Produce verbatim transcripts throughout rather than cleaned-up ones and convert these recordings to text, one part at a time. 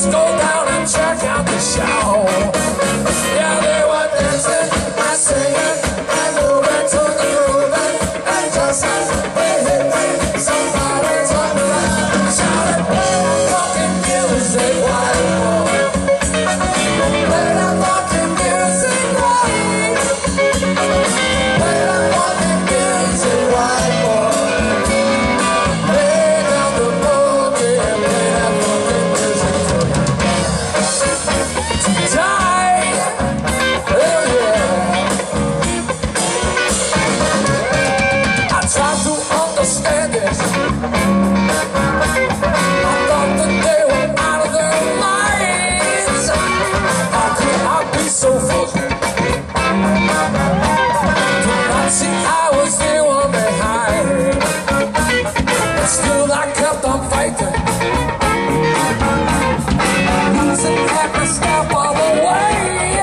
go down and check out the show. Yeah, they were dancing and singing and moving to the grooving, and just as we hit me, somebody turned around and shouted, fucking music, white boy. Play that fucking music, right? Play that fucking music, white boy. Lay down the boogie and play that fucking music tonight. Oh yeah. I tried to understand it. I thought that they were out of their minds. How could I be so foolish to not see I was the one behind? But still I kept on fighting, losing every step of the way.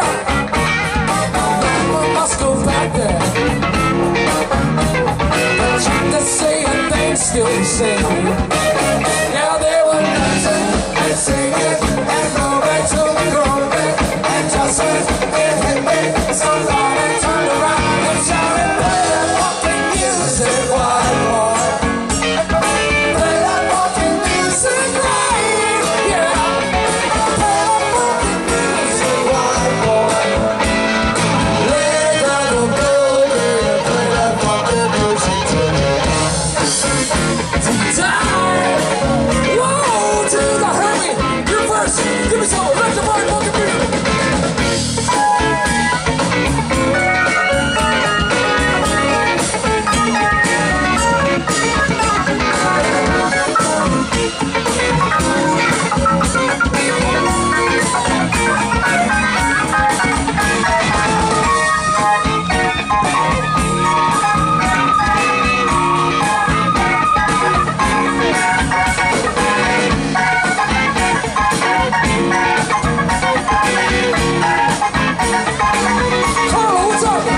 I must go back there, but you to say and things still the same. Yeah, they were dancing and singing and moving to the grooving, and just as it hit me, somebody turned around and shouted, play that fucking music, white boy. Play that fucking music, right? Yeah. Play that fucking music, white boy. Lay down the boogie and play that fucking music tonight. Whoa, to the Herbie, you first. Give me some electrified fucking music. Carlo, what's up?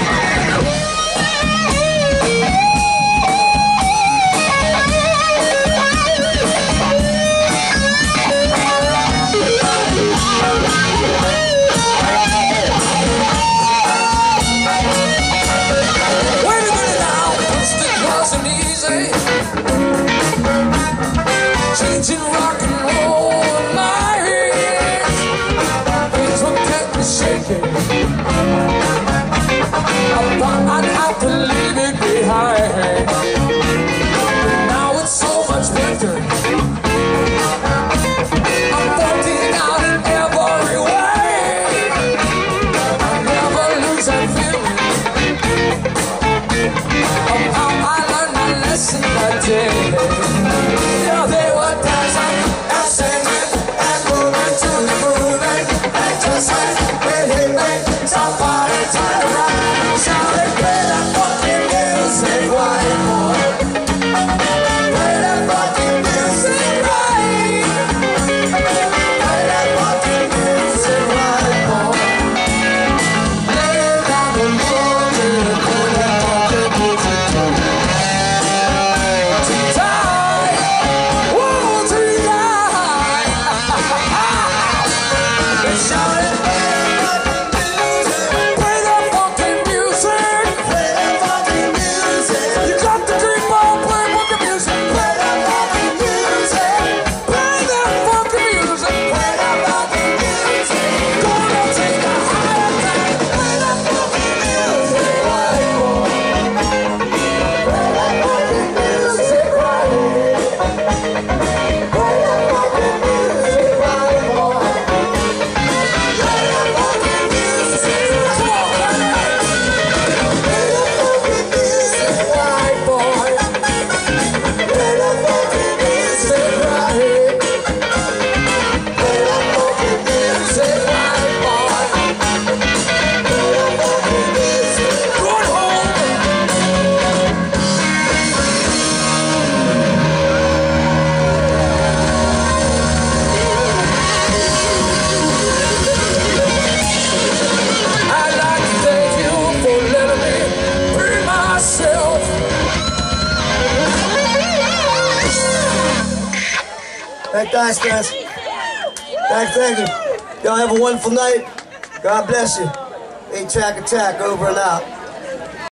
Wait a minute now, it wasn't easy. Changing rock and roll in my head. Things were getting shaky. I thought I'd have to leave it behind, but now it's so much better. I'm working out in every way. I never lose that feeling of how I learned my lesson that day. Yeah, they were dancing and singing and moving to the grooving, and just as it hit me, somebody turned around and shouted, play that fucking music, white boy. Play that fucking music, right? Play that fucking music, white boy. Lay down the boogie and play that fucking music tonight. Whoa, tonight. They shouted, play that fucking music. Play that fucking music. You got the dream ball, play fucking music. Play that fucking music. Play that fucking music. Play that fucking music. Gonna take a higher time. Play that fucking music, white boy. Play that fucking music, right? Play that fucking music, white boy. Play that fucking music. Come on, play that. Play that fucking music, white boy. Play that fucking music, right? Play that fucking music, white boy. Play that fucking music. Good home. I'd like to thank you for letting me be myself. Hey, thanks, guys. Thank, thank you. Y'all have a wonderful night. God bless you. Eight Track Attack, over and out.